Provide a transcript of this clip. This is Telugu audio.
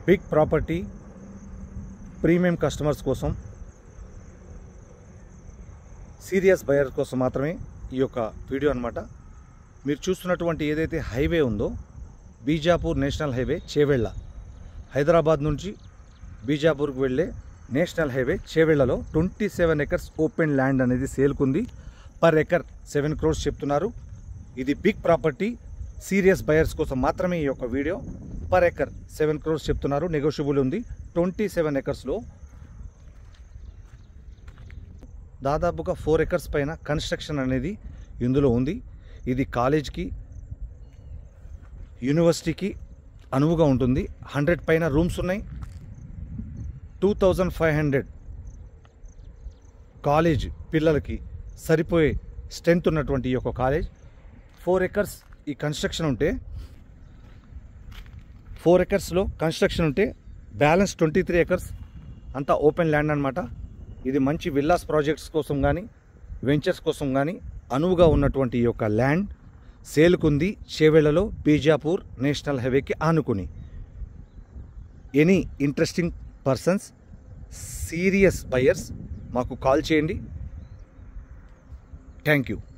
బిగ్ ప్రాపర్టీ ప్రీమియం కస్టమర్స్ కోసం, సీరియస్ బయర్ కోసం మాత్రమే ఈ యొక్క వీడియో అన్నమాట. మీరు చూస్తున్నటువంటి ఏదైతే హైవే ఉందో బీజాపూర్ నేషనల్ హైవే చేవెళ్ళ, హైదరాబాద్ నుంచి బీజాపూర్కు వెళ్ళే నేషనల్ హైవే చేవెళ్ళలో 27 ఎకర్స్ ఓపెన్ ల్యాండ్ అనేది సేల్కుంది. పర్ ఎకర్ 7 crores చెప్తున్నారు. ఇది బిగ్ ప్రాపర్టీ సీరియస్ బయర్స్ కోసం మాత్రమే ఈ యొక్క వీడియో. పర్ ఎకర్ 7 crores చెప్తున్నారు, నెగోషియబుల్ ఉంది. 27 ఎకర్స్లో దాదాపుగా 4 acres పైన కన్స్ట్రక్షన్ అనేది ఇందులో ఉంది. ఇది కాలేజ్కి, యూనివర్సిటీకి అనువుగా ఉంటుంది. 100 పైన రూమ్స్ ఉన్నాయి. 2500 కాలేజ్ పిల్లలకి సరిపోయే స్ట్రెంత్ ఉన్నటువంటి ఈ యొక్క కాలేజ్. 4 acres ఈ కన్స్ట్రక్షన్ ఉంటే, 4 acresలో కన్స్ట్రక్షన్ ఉంటే బ్యాలెన్స్ 23 acres అంతా ఓపెన్ ల్యాండ్ అనమాట. ఇది మంచి విల్లాస్ ప్రాజెక్ట్స్ కోసం కానీ వెంచర్స్ కోసం కానీ అనువుగా ఉన్నటువంటి ఈ యొక్క ల్యాండ్ సేల్కుంది చేవెళ్ళలో బీజాపూర్ నేషనల్ హైవేకి ఆనుకుని. Any interesting persons, serious buyers మాకు కాల్ చేయండి. Thank you.